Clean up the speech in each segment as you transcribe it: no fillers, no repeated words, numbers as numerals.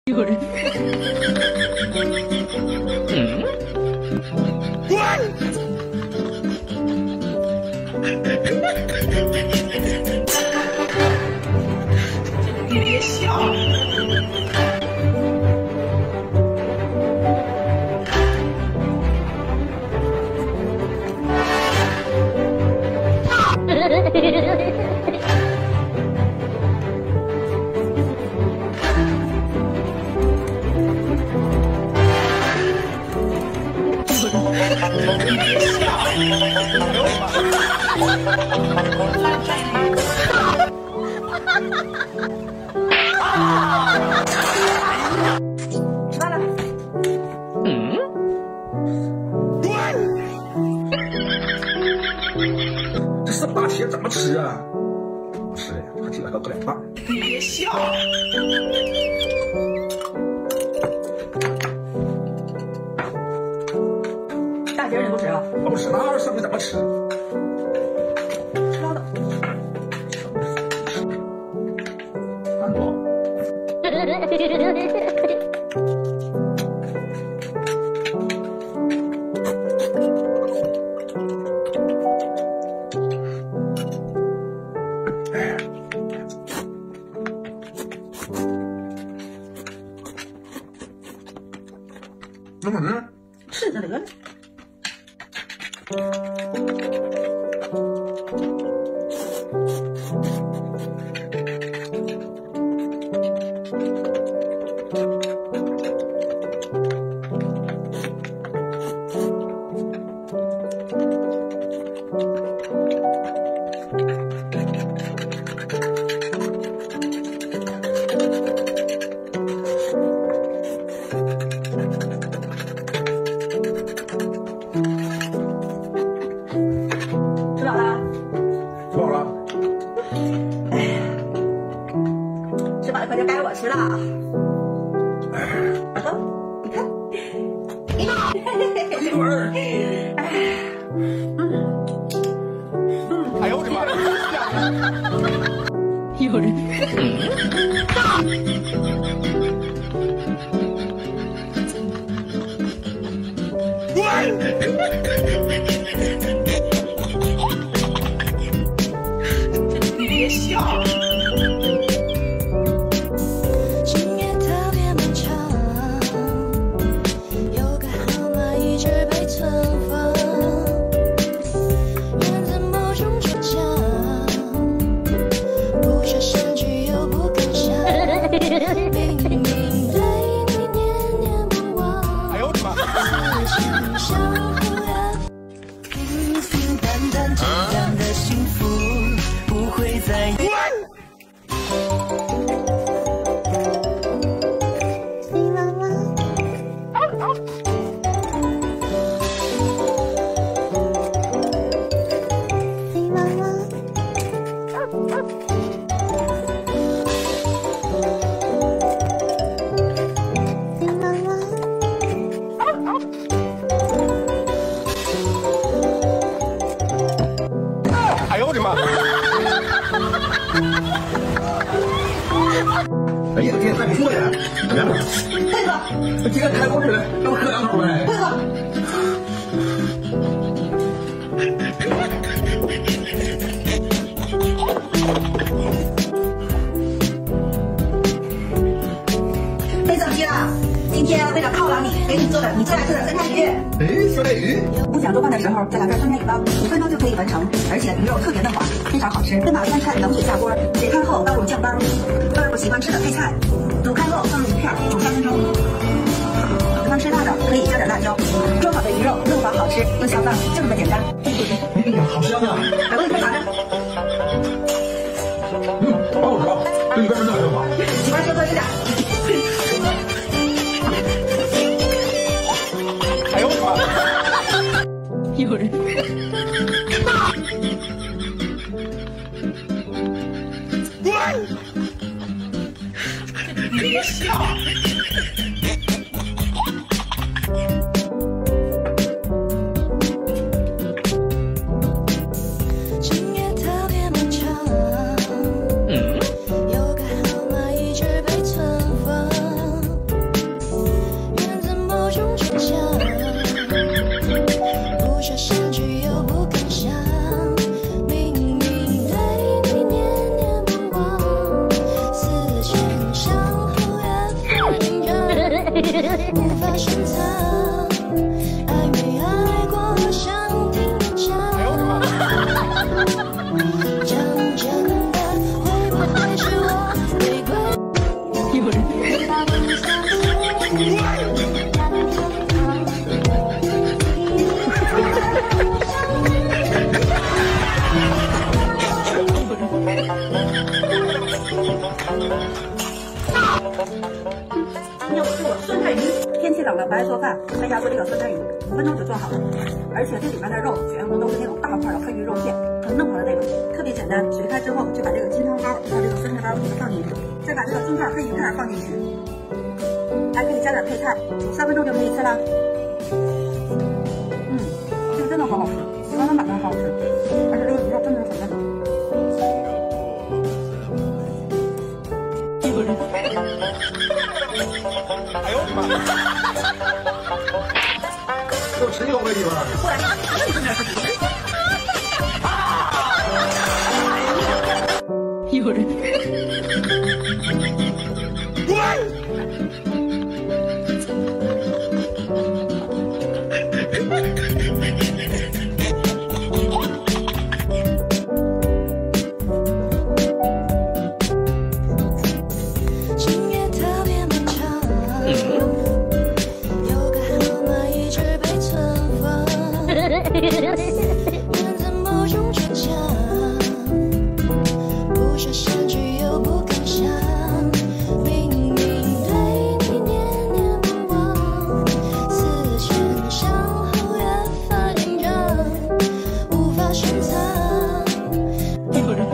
有人。你别笑。你别笑。 吃饭了。 这生大铁怎么吃啊？不是的，还记得个2瓣。 你别笑。 大节你不吃啊？ 不吃那生的怎么吃？ 吃拉倒。 看多。 吃着得了。吃饱了？ 吃饱了。 吃饱了可就该我吃了。老公，你看。 一会儿。 哎呦我的妈！有人。你别笑。 今夜特别漫长，有个号码一直被存放，源自某种倔强，不设限制又不敢想，明明对你念念不忘。 哎呦我的妈！ 相互的平平淡淡这样的幸福不会再有。 哎呦我的妈！ 哎呀，这太不错了。来吧， 配合， 这个开过去了，让我喝2口呗。 配合。贝总机了，今天为了犒劳你，给你做的你最爱吃的酸菜鱼。 哎，酸菜鱼。 不想做饭的时候，再来份酸菜鱼吧，5分钟就可以完成，而且鱼肉特别嫩滑，非常好吃。先把酸菜冷水下锅，解开后倒入酱包，倒入喜欢吃的配菜，煮开后放入鱼片，煮3分钟。喜欢吃辣的可以加点辣椒。做好的鱼肉嫩滑好吃又下饭，就这么简单。 哎呀，好香啊！ 来，我给你看啥呢？ 好好吃啊，这里边是嫩滑。 喜欢吃多一点。 哎呦我的妈！ 有人。 你别笑。 只深藏，爱没爱过，想听人讲。讲真的，会不会是我回归？有人。 天气冷了，不爱做饭，在家做这个酸菜鱼，5分钟就做好了。而且这里面的肉全部都是那种大块的黑鱼肉片，很嫩滑的那种，特别简单。水开之后就把这个金汤包还有这个酸菜包给它放进去，再把这个中块黑鱼片放进去，还可以加点配菜，煮3分钟就可以吃了。这个真的好好吃，满满的好吃，而且这个鱼肉真的是很嫩。 哎呦我的妈！ 都吃一个我的地方。 过来，那你正在吃什么？ 有人。人怎么用倔强？不设限制又不敢想，明明对你念念不忘，思前想后越发紧张，无法深藏。有人。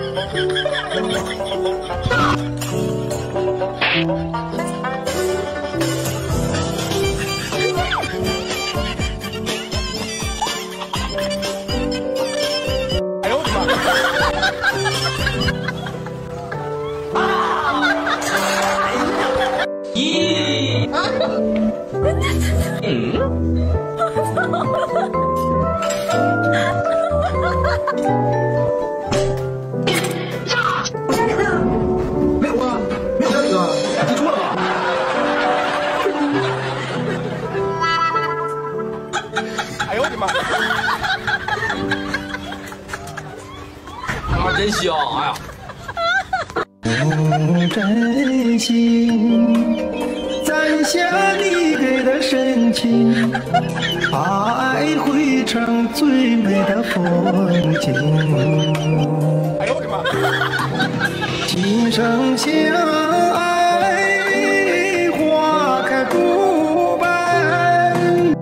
没有啊，没有这个，记错了吧？ 哎呦我的妈！ 啊，真香！哎呀， 不真心，攒下你给的深情，把爱绘成最美的风景。 哎呦我的妈！ 今生相爱，花开不败。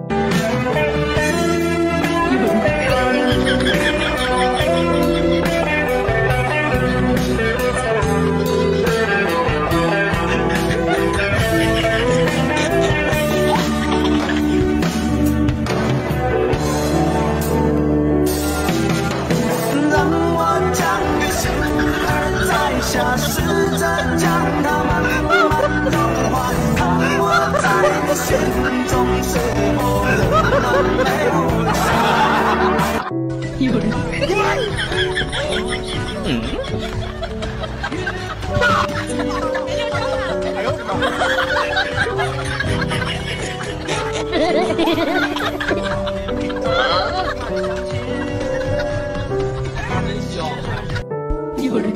让我将你心儿摘下，试着将它慢慢融化，看我在你心中是否仍能留下。 有人。 哎呦我的妈！ 真香！ 有人。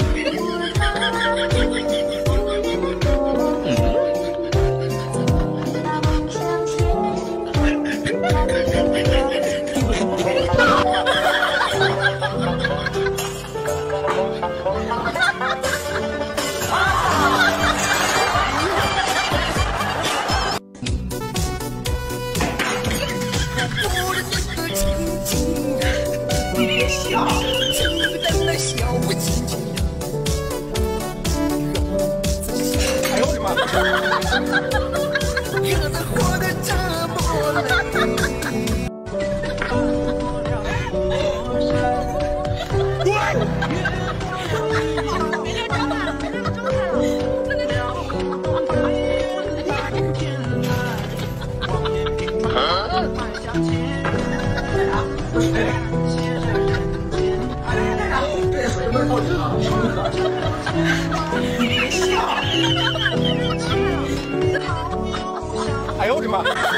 别笑，真的笑不进去。哎呦我的妈！ 日子过得这么累。 别笑。 吗？